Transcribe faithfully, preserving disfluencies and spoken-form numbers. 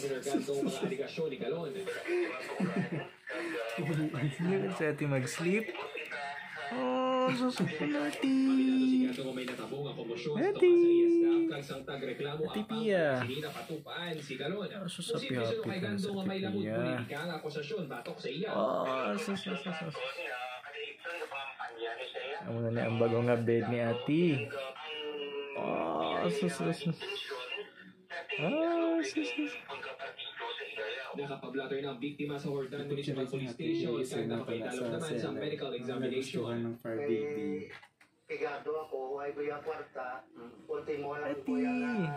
kantong mga aligasyon ni Kalon. Hindi ka sa ating mag-sleep. Oh, susukulati. Ati. Ati Pia. Oh, susapi-happy ka sa Ati Pia. Oh, susususus. Amo na niya ang bagong nga bed ni Ati. Oh, sususus. Oh, sususus. Nakapablatter ng biktima sa Hordan Municipal Police Station kahit nakapaitalog naman sa medical examination. Ng fire baby. Pigado ako, ay kuya kwarta, ultimo lang kuya na